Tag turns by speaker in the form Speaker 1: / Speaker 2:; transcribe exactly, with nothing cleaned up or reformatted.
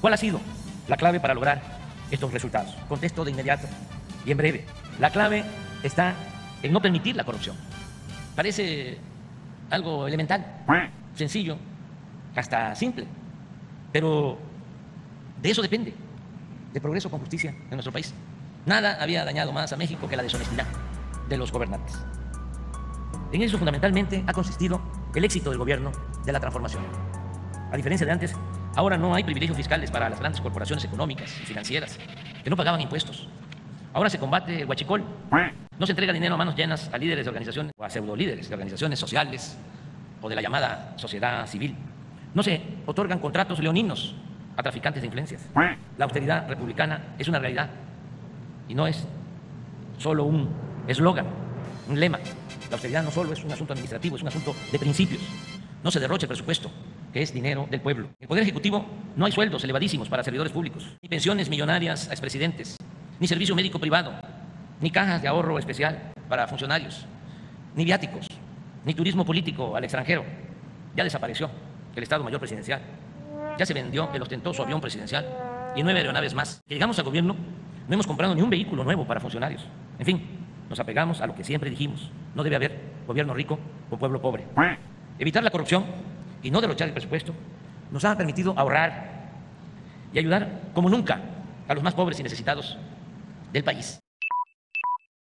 Speaker 1: ¿Cuál ha sido la clave para lograr estos resultados? Contesto de inmediato y en breve. La clave está en no permitir la corrupción. Parece algo elemental, sencillo, hasta simple, pero de eso depende el progreso con justicia en nuestro país. Nada había dañado más a México que la deshonestidad de los gobernantes. En eso fundamentalmente ha consistido el éxito del gobierno de la transformación. A diferencia de antes, ahora no hay privilegios fiscales para las grandes corporaciones económicas y financieras que no pagaban impuestos. Ahora se combate el huachicol. No se entrega dinero a manos llenas a líderes de organizaciones o a pseudolíderes de organizaciones sociales o de la llamada sociedad civil. No se otorgan contratos leoninos a traficantes de influencias. La austeridad republicana es una realidad y no es solo un eslogan, un lema. La austeridad no solo es un asunto administrativo, es un asunto de principios. No se derroche el presupuesto, que es dinero del pueblo. En el Poder Ejecutivo no hay sueldos elevadísimos para servidores públicos, ni pensiones millonarias a expresidentes, ni servicio médico privado, ni cajas de ahorro especial para funcionarios, ni viáticos, ni turismo político al extranjero. Ya desapareció el Estado Mayor Presidencial. Ya se vendió el ostentoso avión presidencial y nueve aeronaves más. Que llegamos al gobierno, no hemos comprado ni un vehículo nuevo para funcionarios. En fin, nos apegamos a lo que siempre dijimos. No debe haber gobierno rico o pueblo pobre. Evitar la corrupción y no derrochar el presupuesto nos ha permitido ahorrar y ayudar como nunca a los más pobres y necesitados del país.